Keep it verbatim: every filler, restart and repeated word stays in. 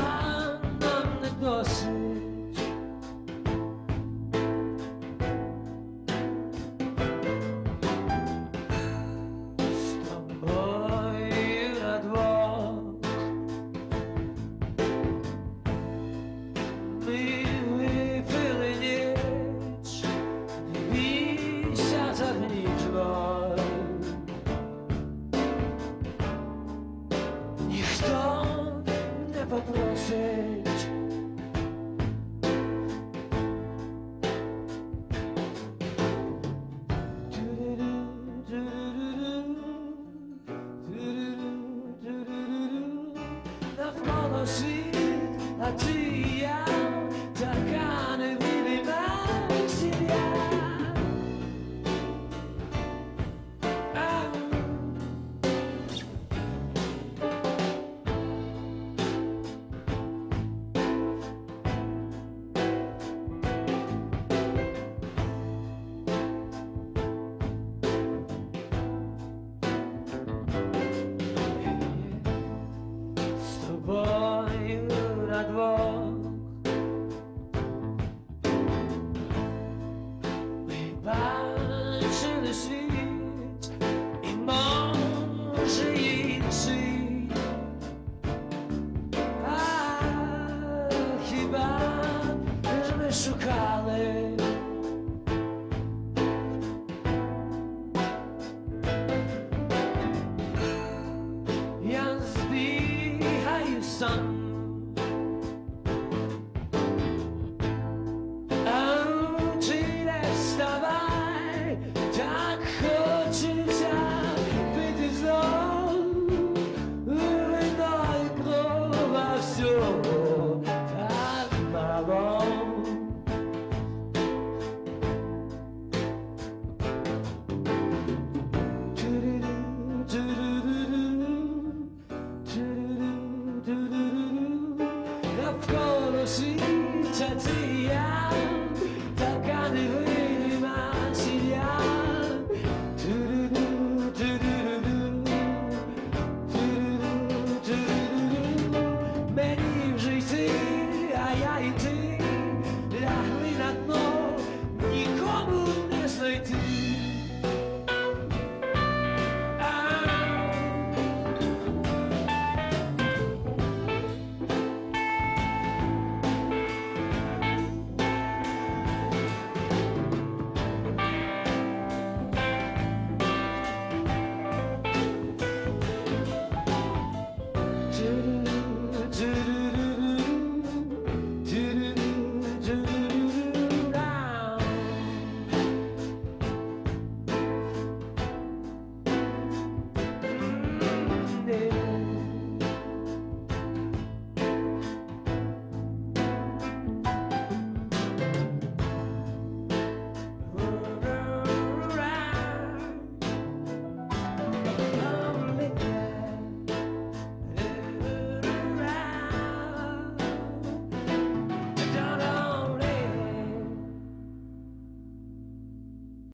нам не досить. З тобою на двох ми випили ніч, не бійся, загніч боль. Ніхто не попросить. Навколо світ, а ти і я, така невидима сім'я. З тобою на двох ми бачили світ і, може, інший. А хіба ж ми шукали? Я збігаю сам, а чи не вставай, так хочеться пити знов вино і кров, а всього так мало. Навколо світ, а ти і я.